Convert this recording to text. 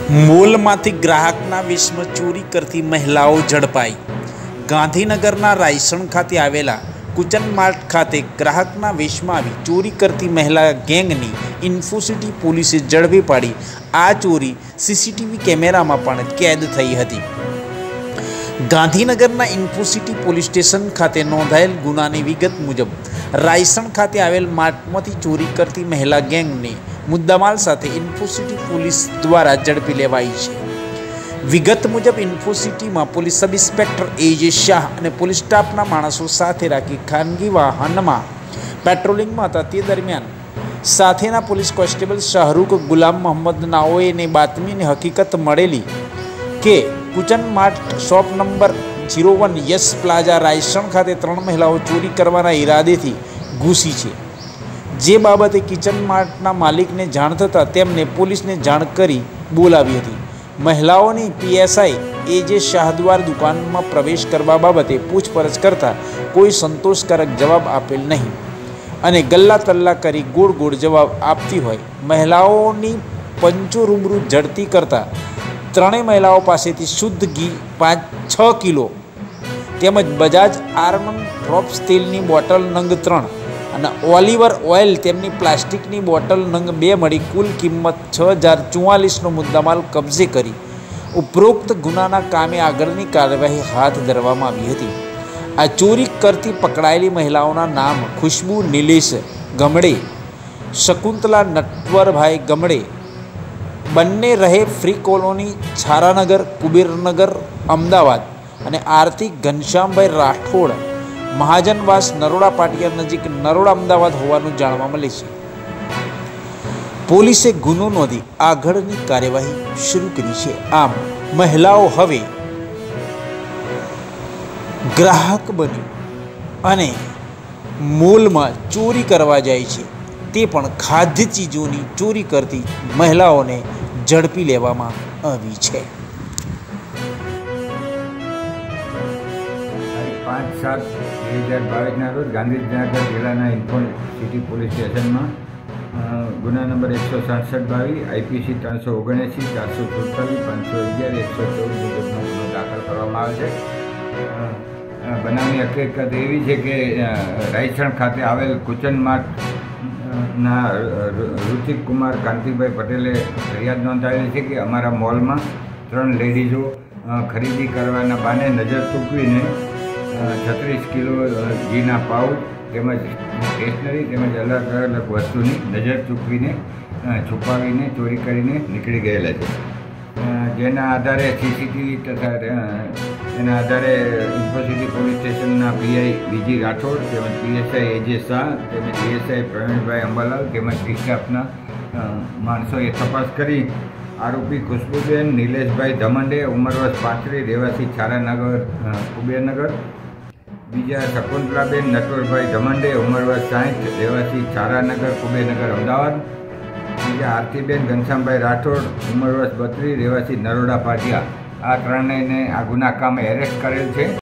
મોલમાંથી ગ્રાહકના વેશમાં ચોરી કરતી મહિલાઓ ઝડપાઈ। ગાંધીનગરના રાયસણ ખાતે આવેલા કુચન માર્ટ ખાતે ગ્રાહકના વેશમાં આવી ચોરી કરતી મહિલા ગેંગની ઇન્ફોસિટી પોલીસે ઝડપી પાડી। આ ચોરી સીસીટીવી કેમેરામાં પણ કેદ થઈ હતી। ગાંધીનગરના ઇન્ફોસિટી પોલીસ સ્ટેશન ખાતે નોંધાયેલ ગુનાની વિગત મુજબ રાયસણ ખાતે આવેલ માર્ટમાંથી ચોરી કરતી મહિલા ગેંગને મુદ્દામાલ સાથે ઇન્ફોસિટી પોલીસ દ્વારા ઝડપી લેવાઈ છે। વિગત મુજબ ઇન્ફોસિટીમાં police sub inspector A J Shah અને પોલીસ સ્ટાફના માણસો સાથે રાખી ખાનગી વાહનમાં પેટ્રોલિંગમાં હતા। તે દરમિયાન સાથેના પોલીસ કોન્સ્ટેબલ શાહરૂખ ગુલામ મોહમ્મદ નાઓને બાતમીની હકીકત મળેલી કે કુચન mart shop number 01 Yes Plaza Raysan ખાતે 3 મહિલાઓ ચોરી કરવાના ઈરાદેથી ઘૂસી છે। જે બાબતે કિચન માર્ટના માલિકને જાણ થતાં તેમને પોલીસને જાણ કરી બોલાવી હતી। મહિલાઓની પીએસઆઈ એજે શાહ દ્વારા દુકાનમાં પ્રવેશ કરવા બાબતે પૂછપરછ કરતા કોઈ સંતોષકારક જવાબ આપેલ નહીં અને ગલ્લા તલ્લા કરી ગોળ ગોળ જવાબ આપતી હોય મહિલાઓની પંચો રૂબરૂ ઝડપી કરતા ત્રણેય મહિલાઓ પાસેથી શુદ્ધ ઘી 5-6 કિલો તેમજ બજાજ આલમંડ ડ્રોપ્સ તેલની બોટલ નંગ 3 અને ઓલિવર ઓઇલ તેમની પ્લાસ્ટિકની બોટલ નંગ 2 મળી કુલ કિંમત 6044નો મુદ્દામાલ કબજે કરી ઉપરોક્ત ગુનાના કામે આગળની કાર્યવાહી હાથ ધરવામાં આવી હતી। આ ચોરી કરતી પકડાયેલી મહિલાઓના નામ ખુશ્બુ નિલેશ ગમડે, શકુંતલા નટવરભાઈ ગમડે, બંને રહે ફ્રી કોલોની છારાનગર કુબેરનગર અમદાવાદ અને આરતી ઘનશ્યામભાઈ રાઠોડ મહાજનવાસ નરોડા પાટિયા નજીક નરોડા અમદાવાદ હોવાનું જાણવા મળે છે। પોલીસે ગુનો નોંધી આગળની કાર્યવાહી શરૂ કરી છે। આમ મહિલાઓ હવે ગ્રાહક બની અને મોલમાં ચોરી કરવા જાય છે તે પણ ખાદ્ય ચીજોની ચોરી કરતી મહિલાઓને ઝડપી લેવામાં આવી છે। 5/7/2022 રોજ ગાંધીનગર જિલ્લાના ઇન્ફોસિટી પોલીસ સ્ટેશનમાં ગુના નંબર 167/22 આઈપીસી 379 447 511 114 મુજબનો ગુનો દાખલ કરવામાં આવે છે। બનાવની હકીકત એવી છે કે રાયસણ ખાતે આવેલ કુચન માર્ટના ઋતિક કુમાર કાંતિભાઈ પટેલે ફરિયાદ નોંધાવેલી છે કે અમારા મોલમાં 3 લેડીઝો ખરીદી કરવાના બહાને નજર ચૂકવીને 36 કિલો ઘીના પાઉચ તેમજ સ્ટેશનરી તેમજ અલગ અલગ વસ્તુની નજર ચૂકવીને છુપાવીને ચોરી કરીને નીકળી ગયેલા છે। જેના આધારે સીસીટીવી તથા એના આધારે ઇન્ફોસિટી પોલીસ સ્ટેશનના પીઆઈ બીજી રાઠોડ તેમજ પીએસઆઈ એજે શાહ તેમજ પીએસઆઈ પ્રવીણભાઈ અંબાલાલ તેમજ સ્ટાફના માણસોએ તપાસ કરી આરોપી ખુશ્બુબેન નિલેશભાઈ ધમંડે ઉંમર વર્ષ 35 રહેવાસી છારાનગર કુબેરનગર, બીજા શકુંતલાબેન નટવરભાઈ ધમંડે ઉંમર વર્ષ 60 રહેવાસી છારાનગર કુબેરનગર અમદાવાદ, બીજા આરતીબેન ઘનશ્યામભાઈ રાઠોડ ઉંમર વર્ષ 32 રહેવાસી નરોડા પાટિયા, આ ત્રણેયને આ ગુના કામે એરેસ્ટ કરેલ છે।